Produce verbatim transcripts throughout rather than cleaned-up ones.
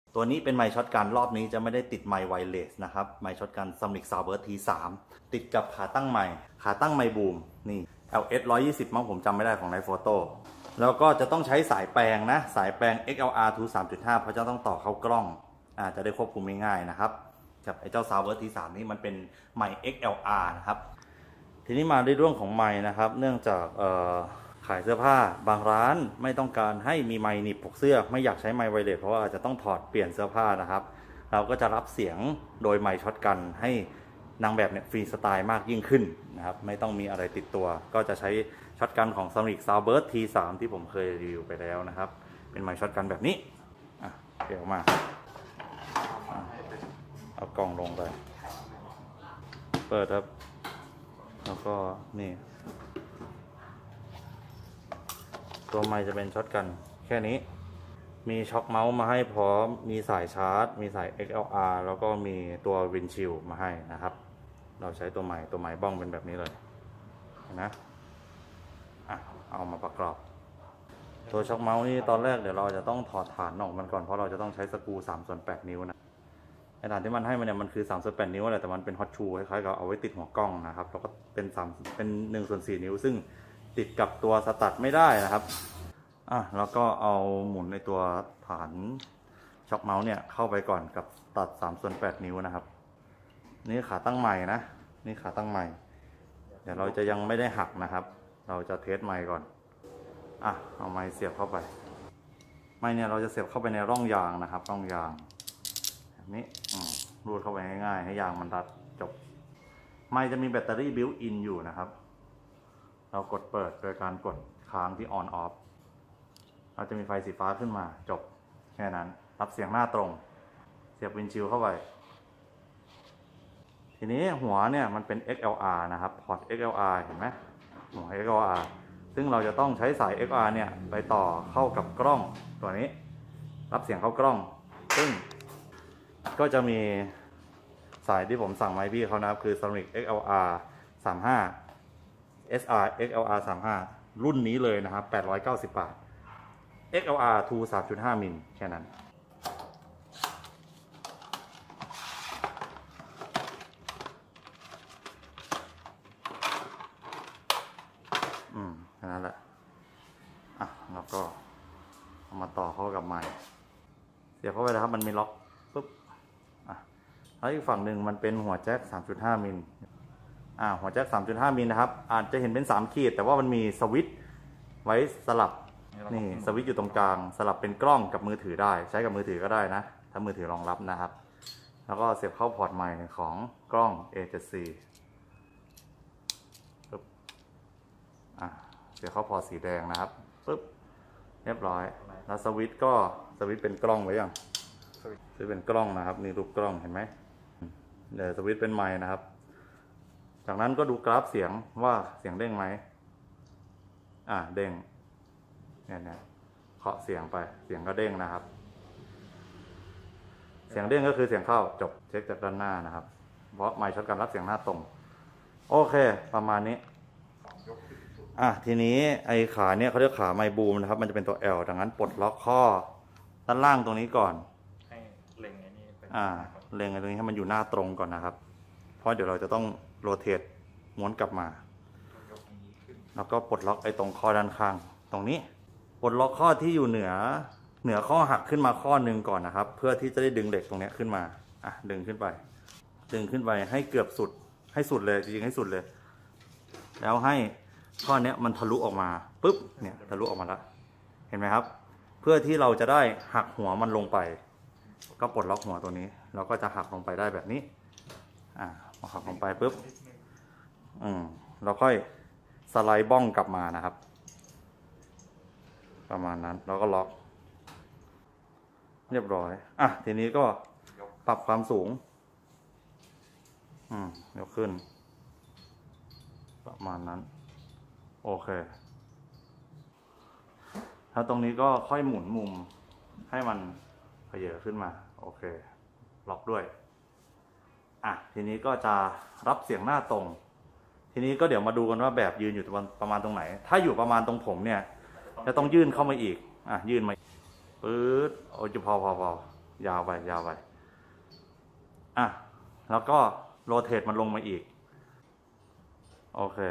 ตัวนี้เป็นไมค์ช็อตกันรอบนี้จะไม่ได้ติดไมค์ไวเลสนะครับไมค์ช็อตกัน Summit Soundburst ที สาม ติดกับขาตั้งไมค์ขาตั้งไมค์บูมนี่ แอล เอส หนึ่งร้อยยี่สิบ มั้งผมจำไม่ได้ของในโฟโต้แล้วก็จะต้องใช้สายแปลงนะสายแปลง เอ็กซ์ แอล อาร์ ทู สามจุดห้า เพราะจะต้องต่อเข้ากล้องอ่าจะได้ควบคุมง่ายๆนะครับกับไอ้เจ้า Soundburst ที สาม นี่มันเป็นไมค์ เอ็กซ์ แอล อาร์ นะครับทีนี้มาในเรื่องของไมค์นะครับเนื่องจากเอ่อขายเสื้อผ้าบางร้านไม่ต้องการให้มีไมค์หนีบปกเสื้อไม่อยากใช้ไมค์ไวเลสเพราะว่าอาจจะต้องถอดเปลี่ยนเสื้อผ้านะครับเราก็จะรับเสียงโดยไมค์ช็อตกันให้นางแบบเนี่ยฟรีสไตล์มากยิ่งขึ้นนะครับไม่ต้องมีอะไรติดตัวก็จะใช้ช็อตกันของ Summit Soundburst ที สาม ที่ผมเคยรีวิวไปแล้วนะครับเป็นไมค์ช็อตกันแบบนี้อ่ะเดี๋ยวมาเอากล่องลงไปเปิดครับแล้วก็นี่ตัวไมค์จะเป็นช็อตกันแค่นี้มีช็อคเมาส์มาให้พร้อมมีสายชาร์จมีสาย เอ็กซ์ แอล อาร์ แล้วก็มีตัววินชิลมาให้นะครับเราใช้ตัวไมค์ตัวไมค์บ้องเป็นแบบนี้เลยนะอ่ะเอามาประกอบตัวช็อคเมาส์นี่ตอนแรกเดี๋ยวเราจะต้องถอดฐานออกมันก่อนเพราะเราจะต้องใช้สกรูสามส่วนแปดนิ้วนะไอ้ฐานที่มันให้มันเนี่ยมันคือสามส่วนแปดนิ้วแหละแต่มันเป็นฮอตชูคล้ายๆกับเอาไว้ติดหัวกล้องนะครับแล้วก็เป็นสามเป็นหนึ่งส่วนสี่นิ้วซึ่งติดกับตัวสตัดไม่ได้นะครับอ่ะแล้วก็เอาหมุนในตัวฐานช็อคเมาส์เนี่ยเข้าไปก่อนกับตัดสามส่วนแปดนิ้วนะครับนี่ขาตั้งใหม่นะนี่ขาตั้งใหม่เดี๋ยวเราจะยังไม่ได้หักนะครับเราจะเทสไมค์ก่อนอ่ะเอาไมค์เสียบเข้าไปไมค์เนี่ยเราจะเสียบเข้าไปในร่องยางนะครับร่องยางแบบนี้รูดเข้าไปง่ายๆให้ยางมันรัดจบไมค์จะมีแบตเตอรี่บิวอินอยู่นะครับเรากดเปิดโดยการกดค้างที่ on off เราจะมีไฟสีฟ้าขึ้นมาจบแค่นั้นรับเสียงหน้าตรงเสียบวินชิลเข้าไปทีนี้หัวเนี่ยมันเป็น เอ็กซ์ แอล อาร์ นะครับพอร์ต เอ็กซ์ แอล อาร์ เห็นไหมหัว เอ็กซ์ แอล อาร์ ซึ่งเราจะต้องใช้สาย เอ็กซ์ อาร์ เนี่ยไปต่อเข้ากับกล้องตัวนี้รับเสียงเข้ากล้องซึ่งก็จะมีสายที่ผมสั่งมาให้พี่เขานะครับคือ Summit เอ็กซ์ แอล อาร์ สามสิบห้า เอส อาร์ เอ็กซ์ แอล อาร์ สามสิบห้า รุ่นนี้เลยนะครับแปดร้อยเก้าสิบบาท เอ็กซ์ แอล อาร์ ทู สามจุดห้า มิลแค่นั้นอืมแค่นั้นแหละอ่ะแล้วก็เอามาต่อเข้ากับไมค์เสียบเข้าไปนะครับมันมีล็อกปุ๊บอ่ะแล้วอีกฝั่งหนึ่งมันเป็นหัวแจ็ค สามจุดห้า มิลอ่าหัวแจ็ค สามจุดห้า มิลนะครับอาจจะเห็นเป็นสามขีดแต่ว่ามันมีสวิตช์ไว้สลับนี่สวิตช์อยู่ตรงกลางสลับเป็นกล้องกับมือถือได้ใช้กับมือถือก็ได้นะถ้ามือถือรองรับนะครับแล้วก็เสียบเข้าพอร์ตไมค์ของกล้อง เอ เจ็ด ซี ปึ๊บอ่ะเสียบเข้าพอร์ตสีแดงนะครับปึ๊บเรียบร้อยแล้วสวิตช์ก็สวิตช์เป็นกล้องไว้ยังสวิตช์เป็นกล้องนะครับนี่รูปกล้องเห็นไหมเดี๋ยวสวิตช์เป็นไมค์นะครับจากนั้นก็ดูกราฟเสียงว่าเสียงเด้งไหมอ่าเด้งเนี่ยเนี่ยเคาะเสียงไปเสียงก็เด้งนะครับเสียงเด้งก็คือเสียงเข้าจบเช็คจากด้านหน้านะครับเพราะไมค์ช็อตกันรับเสียงหน้าตรงโอเคประมาณนี้อ่ะทีนี้ไอ้ขาเนี่ยเขาเรียกขาไมค์บูมนะครับมันจะเป็นตัว L ดังนั้นปลดล็อกข้อด้านล่างตรงนี้ก่อนให้เล็งไอ้นี่เป็นอ่าเล็งไอ้ตรงนี้ให้มันอยู่หน้าตรงก่อนนะครับเพราะเดี๋ยวเราจะต้องโรเตทม้วนกลับมาแล้วก็ปลดล็อกไอ้ตรงข้อด้านข้างตรงนี้ปลดล็อกข้อที่อยู่เหนือเหนือข้อหักขึ้นมาข้อหนึ่งก่อนนะครับเพื่อที่จะได้ดึงเหล็กตรงนี้ขึ้นมาอ่ะดึงขึ้นไปดึงขึ้นไปให้เกือบสุดให้สุดเลยจริงๆให้สุดเลยแล้วให้ข้อนี้มันทะลุออกมาปุ๊บเนี่ยทะลุออกมาแล้วเห็นไหมครับเพื่อที่เราจะได้หักหัวมันลงไปก็ปลดล็อกหัวตัวนี้เราก็จะหักลงไปได้แบบนี้อ่าพอหักลงไปปุ๊บอืมเราค่อยสไลด์บ้องกลับมานะครับประมาณนั้นแล้วก็ล็อกเรียบร้อยอ่ะทีนี้ก็ปรับความสูงอืมยกขึ้นประมาณนั้นโอเคแล้วตรงนี้ก็ค่อยหมุนมุมให้มันเผยขึ้นมาโอเคล็อกด้วยอ่ะทีนี้ก็จะรับเสียงหน้าตรงทีนี้ก็เดี๋ยวมาดูกันว่าแบบยืนอยู่ประมาณตรงไหนถ้าอยู่ประมาณตรงผมเนี่ยจะต้องยื่นเข้ามาอีกอ่ะยื่นมาปื๊ดโอ้ยพอพอพอยาวไปยาวไปอ่ะแล้วก็โรเทตมันลงมาอีกโอเค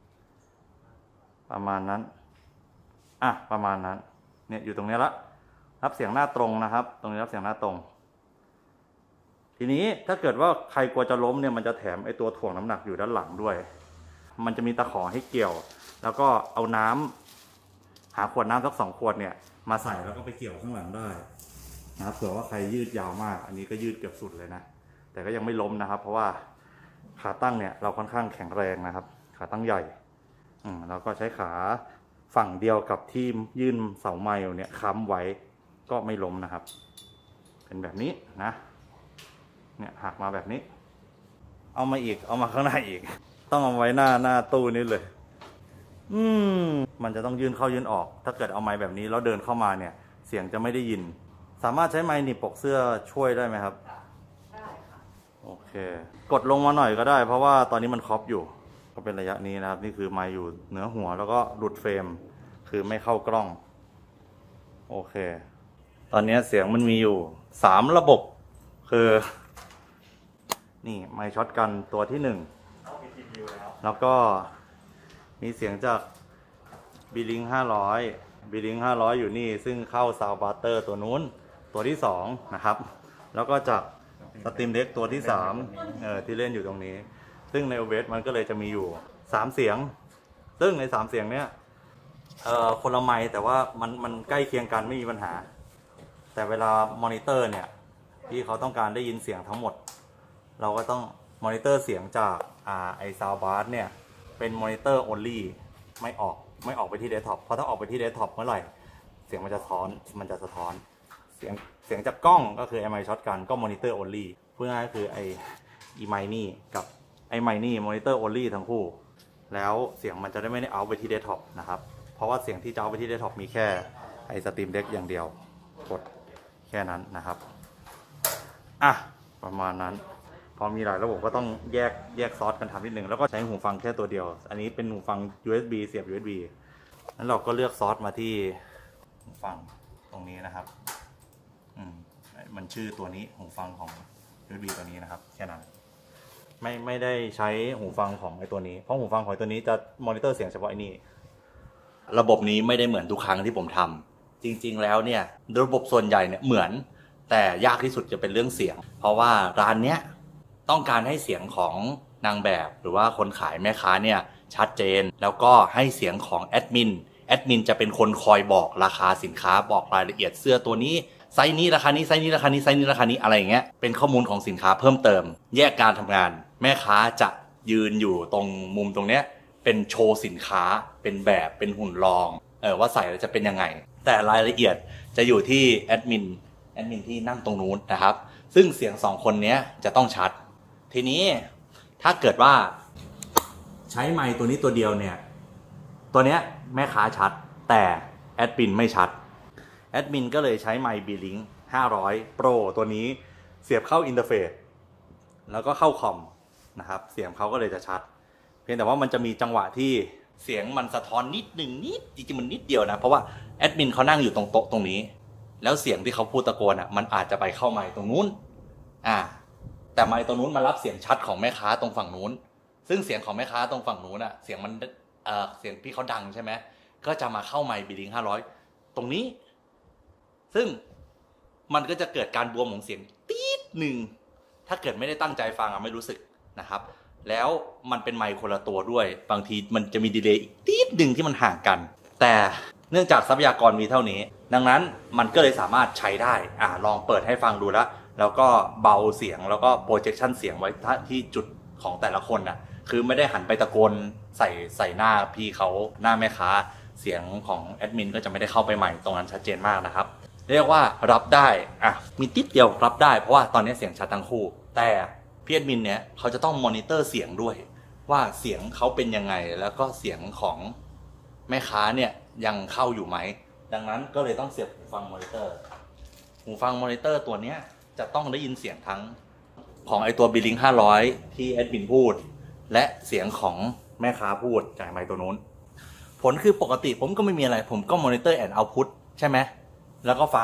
ประมาณนั้นอ่ะประมาณนั้นเนี่ยอยู่ตรงนี้ละรับเสียงหน้าตรงนะครับตรงนี้รับเสียงหน้าตรงทีนี้ถ้าเกิดว่าใครกลัวจะล้มเนี่ยมันจะแถมไอตัวถ่วงน้ำหนักอยู่ด้านหลังด้วยมันจะมีตะขอให้เกี่ยวแล้วก็เอาน้ำหาขวดน้ำสักสองขวดเนี่ยมาใส่แล้วก็ไปเกี่ยวข้างหลังได้นะครับเผื่อว่าใครยืดยาวมากอันนี้ก็ยืดเกือบสุดเลยนะแต่ก็ยังไม่ล้มนะครับเพราะว่าขาตั้งเนี่ยเราค่อนข้างแข็งแรงนะครับขาตั้งใหญ่อืมเราก็ใช้ขาฝั่งเดียวกับที่ยื่นเสาไม้เนี่ยค้ำไว้ก็ไม่ล้มนะครับเป็นแบบนี้นะเนี่ยหักมาแบบนี้เอามาอีกเอามาข้างหน้าอีกต้องเอาไว้หน้าหน้าตู้นี้เลยอืมมันจะต้องยื่นเข้ายื่นออกถ้าเกิดเอาไม้แบบนี้แล้วเดินเข้ามาเนี่ยเสียงจะไม่ได้ยินสามารถใช้ไม้หนีบปกเสื้อช่วยได้ไหมครับได้ค่ะโอเคกดลงมาหน่อยก็ได้เพราะว่าตอนนี้มันครอบอยู่ก็เป็นระยะนี้นะครับนี่คือไม้อยู่เหนือหัวแล้วก็หลุดเฟรมคือไม่เข้ากล้องโอเคตอนนี้เสียงมันมีอยู่สามระบบคือนี่ไมค์ช็อตกันตัวที่หนึ่งแล้วก็มีเสียงจากบีลิงห้าร้อยบีลิงห้าร้อยอยู่นี่ซึ่งเข้าซาวด์บาร์เตอร์ตัวนู้นตัวที่สองนะครับแล้วก็จากสตรีมเด็กตัวที่สามเออที่เล่นอยู่ตรงนี้ซึ่งใน โอ บี เอส มันก็เลยจะมีอยู่สามเสียงซึ่งในสามเสียงเนี้ยเอ่อคนละไมค์แต่ว่ามันมันใกล้เคียงกันไม่มีปัญหาแต่เวลามอนิเตอร์เนี่ยที่เขาต้องการได้ยินเสียงทั้งหมดเราก็ต้องมอนิเตอร์เสียงจากอ่าไอซาวบาร์เนี่ยเป็นมอนิเตอร์โอลลี่ไม่ออกไม่ออกไปที่เดสก์ท็อปเพราะถ้าออกไปที่เดสก์ท็อปเมื่อไหร่เสียงมันจะสะท้อนมันจะสะท้อนเสียงเสียงจากกล้องก็คือไอไมค์ช็อตกันก็มอนิเตอร์โอลลี่เพื่อง่ายคือไออีไมนี่กับไอไมนี่มอนิเตอร์โอลลี่ทั้งคู่แล้วเสียงมันจะได้ไม่ได้เอาไปที่เดสก์ท็อปนะครับเพราะว่าเสียงที่จะเอาไปที่เดสก์ท็อปมีแค่ไอสตรีมเด็กอย่างเดียวกดแค่นั้นนะครับอ่ะประมาณนั้นพอมีหลายระบบก็ต้องแยกแยกซอสกันทำนิดหนึ่งแล้วก็ใช้หูฟังแค่ตัวเดียวอันนี้เป็นหูฟัง ยู เอส บี เสียบ ยู เอส บี นั้นเราก็เลือกซอสมาที่หูฟังตรงนี้นะครับอืมมันชื่อตัวนี้หูฟังของ ยู เอส บี ตัวนี้นะครับแค่นั้นไม่ไม่ได้ใช้หูฟังของไอตัวนี้เพราะหูฟังของตัวนี้จะมอนิเตอร์เสียงเฉพาะไอ้นี่ระบบนี้ไม่ได้เหมือนทุกครั้งที่ผมทำจริงๆแล้วเนี่ยระบบส่วนใหญ่เนี่ยเหมือนแต่ยากที่สุดจะเป็นเรื่องเสียงเพราะว่าร้านเนี้ยต้องการให้เสียงของนางแบบหรือว่าคนขายแม่ค้าเนี่ยชัดเจนแล้วก็ให้เสียงของแอดมินแอดมินจะเป็นคนคอยบอกราคาสินค้าบอกรายละเอียดเสื้อตัวนี้ไซส์นี้ราคานี้ไซส์นี้ราคานี้ไซส์นี้ราคานี้อะไรอย่างเงี้ยเป็นข้อมูลของสินค้าเพิ่มเติมแยกการทำงานแม่ค้าจะยืนอยู่ตรงมุมตรงเนี้ยเป็นโชว์สินค้าเป็นแบบเป็นหุ่นรองเออว่าใส่แล้วจะเป็นยังไงแต่รายละเอียดจะอยู่ที่แอดมินแอดมินที่นั่งตรงนู้นนะครับซึ่งเสียงสองคนนี้จะต้องชัดทีนี้ถ้าเกิดว่าใช้ไมค์ตัวนี้ตัวเดียวเนี่ยตัวเนี้ยแม่ค้าชัดแต่แอดมินไม่ชัดแอดมินก็เลยใช้ไมค์บีลิงห้าร้อย Pro ตัวนี้เสียบเข้าอินเทอร์เฟซแล้วก็เข้าคอมนะครับเสียงเขาก็เลยจะชัดเพียงแต่ว่ามันจะมีจังหวะที่เสียงมันสะท้อนนิดหนึ่งนิดจริงๆมันนิดเดียวนะเพราะว่าแอดมินเขานั่งอยู่ตรงโต๊ะตรงนี้แล้วเสียงที่เขาพูดตะโกนอ่ะมันอาจจะไปเข้าไมค์ตรงนู้นอ่าแต่ไมค์ตรงนู้นมารับเสียงชัดของแม่ค้าตรงฝั่งนู้นซึ่งเสียงของแม่ค้าตรงฝั่งนู้นอ่ะเสียงมันเอ่อเสียงที่เขาดังใช่ไหมก็จะมาเข้าไมค์บีลิงห้าร้อยตรงนี้ซึ่งมันก็จะเกิดการบวมของเสียงตีดหนึ่งถ้าเกิดไม่ได้ตั้งใจฟังอ่ะไม่รู้สึกนะครับแล้วมันเป็นไมค์คนละตัวด้วยบางทีมันจะมีดีเลย์อีกตีดหนึ่งที่มันห่างกันแต่เนื่องจากทรัพยากรมีเท่านี้ดังนั้นมันก็เลยสามารถใช้ได้อ่าลองเปิดให้ฟังดูแล้วแล้วก็เบาเสียงแล้วก็โปรเจคชันเสียงไว้ที่จุดของแต่ละคนนะคือไม่ได้หันไปตะโกนใส่ใส่หน้าพี่เขาหน้าแม่ค้าเสียงของแอดมินก็จะไม่ได้เข้าไปใหม่ตรงนั้นชัดเจนมากนะครับเรียกว่ารับได้อ่ะมีติดเดียวรับได้เพราะว่าตอนนี้เสียงชัดทั้งคู่แต่พี่แอดมินเนี่ยเขาจะต้องมอนิเตอร์เสียงด้วยว่าเสียงเขาเป็นยังไงแล้วก็เสียงของแม่ค้าเนี่ยยังเข้าอยู่ไหมดังนั้นก็เลยต้องเสียบหูฟังมอนิเตอร์หูฟังมอนิเตอร์ตัวเนี้ยจะต้องได้ยินเสียงทั้งของไอตัวบีลิงห้าร้อยที่แอดมินพูดและเสียงของแม่ค้าพูดจากไมค์ตัวนู้นผลคือปกติผมก็ไม่มีอะไรผมก็มอนิเตอร์แอนด์เอาท์พุตใช่ไหมแล้วก็ฟัง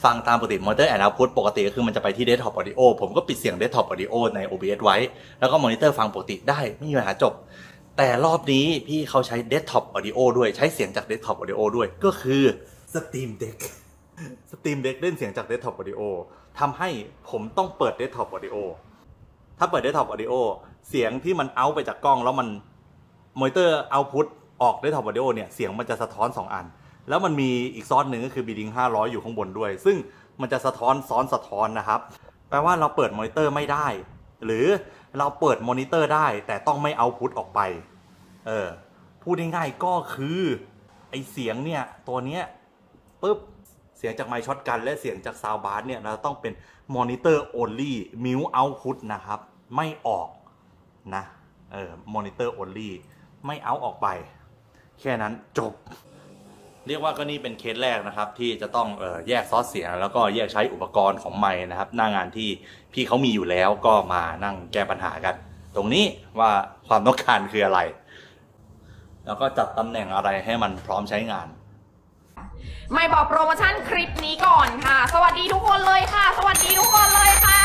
ฟังตามปกติ Monitor and Output ปกติก็คือมันจะไปที่ Desktop Audio ผมก็ปิดเสียง Desktop Audio ใน โอ บี เอส ไว้แล้วก็มอนิเตอร์ฟังปกติได้ไม่มีปัญหาจบแต่รอบนี้พี่เขาใช้ Desktop Audio ด้วยใช้เสียงจาก Desktop Audio ด้วยก็คือ Steam Deck Steam Deck เล่นเสียงจาก Desktop Audio ทำให้ผมต้องเปิด Desktop Audio ถ้าเปิด Desktop Audio เสียงที่มันเอาไปจากกล้องแล้วมันมอนิเตอร์เอาพุตออก Desktop Audio เนี่ยเสียงมันจะสะท้อนสองอันแล้วมันมีอีกซอสหนึ่งก็คือ Bidding ห้าร้อยอยู่ข้างบนด้วยซึ่งมันจะสะท้อนซ้อนสะท้อนนะครับแปลว่าเราเปิดมอนิเตอร์ไม่ได้หรือเราเปิดมอนิเตอร์ได้แต่ต้องไม่เอาพุตออกไปเออพูดง่ายๆก็คือไอเสียงเนี่ยตัวเนี้ยปึ๊บเสียงจากไมค์ช็อตกันและเสียงจากซาวด์บาร์เนี่ยเราต้องเป็นมอนิเตอร์ only mute output นะครับไม่ออกนะเออมอนิเตอร์ only ไม่เอาออกไปแค่นั้นจบเรียกว่าก็นี่เป็นเคสแรกนะครับที่จะต้องเอ่อแยกซอสเสียงแล้วก็แยกใช้อุปกรณ์ของไมค์นะครับหน้างานที่พี่เขามีอยู่แล้วก็มานั่งแก้ปัญหากันตรงนี้ว่าความต้องการคืออะไรแล้วก็จัดตำแหน่งอะไรให้มันพร้อมใช้งานไม่บอกโปรโมชั่นคลิปนี้ก่อนค่ะสวัสดีทุกคนเลยค่ะสวัสดีทุกคนเลยค่ะ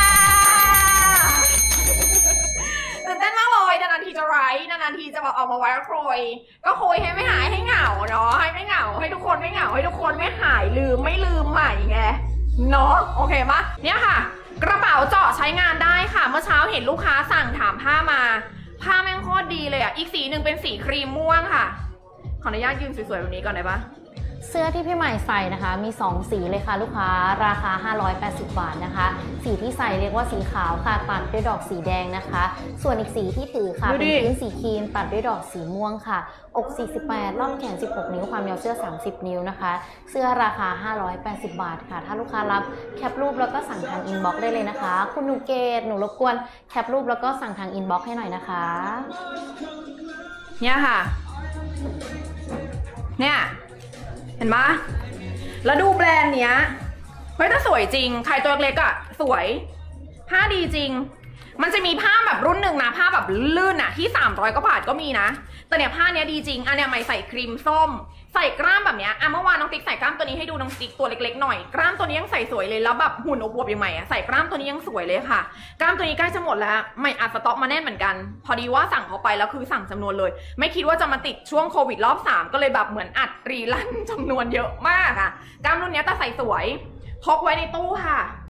ตื่นเต้นมากเลยนานๆทีจะไลฟ์นานๆทีจะบอกออกมาไว้แล้วคุยก็คุยให้ไม่หายให้เหงาเนาะให้ไม่เหงาให้ทุกคนไม่เหงาให้ทุกคนไม่หายลืมไม่ลืมใหม่ไงเนาะโอเคปะเนี่ยค่ะกระเป๋าเจาะใช้งานได้ค่ะเมื่อเช้าเห็นลูกค้าสั่งถามผ้ามาผ้าแม่งโคตรดีเลยอ่ะอีกสีหนึ่งเป็นสีครีมม่วงค่ะขออนุญาตยืนสวยๆแบบนี้ก่อนได้ปะเสื้อที่พี่ใหม่ใส่นะคะมีสองสีเลยค่ะลูกค้าราคาห้าร้อยแปดสิบบาทนะคะสีที่ใส่เรียกว่าสีขาวค่ะตัดด้วยดอกสีแดงนะคะส่วนอีกสีที่ถือค่ะเป็นพื้นสีครีมตัดด้วยดอกสีม่วงค่ะอกสี่สิบแปดล่องแขนสิบหกนิ้วความยาวเสื้อสามสิบนิ้วนะคะเสื้อราคาห้าร้อยแปดสิบบาทค่ะถ้าลูกค้ารับแคปรูปแล้วก็สั่งทางอินบ็อกซ์ได้เลยนะคะคุณหนูเกดหนูรบกวนแคปรูปแล้วก็สั่งทางอินบ็อกซ์ให้หน่อยนะคะเนี่ยค่ะเนี่ยเห็นปะแล้วดูแบรนด์เนี้ยเฮ้ยแต่สวยจริงใครตัวเล็กอะสวยผ้าดีจริงมันจะมีผ้าแบบรุ่นหนึ่งนะผ้าแบบลื่นอะที่สามร้อยกว่าบาทก็มีนะแต่เนี่ยผ้าเนี้ยดีจริงอันเนี้ยใหม่ใส่ครีมส้มใส่กล้ามแบบเนี้ยอ่ะเมื่อวานน้องติ๊กใส่กล้ามตัวนี้ให้ดูน้องติ๊กตัวเล็กๆหน่อยกล้ามตัวนี้ยังใส่สวยเลยแล้วแบบหุ่นอวบๆอย่างใหม่อะใส่กล้ามตัวนี้ยังสวยเลยค่ะกล้ามตัวนี้ใกล้จะหมดแล้วใหม่อัดสต็อกมาแน่นเหมือนกันพอดีว่าสั่งเขาไปแล้วคือสั่งจำนวนเลยไม่คิดว่าจะมาติดช่วงโควิดรอบสามก็เลยแบบเหมือนอัดรีลั่นจำนวนเยอะมากอะกล้ามรุ่นนี้แต่ใส่สวยพกไว้ในตู้ค่ะ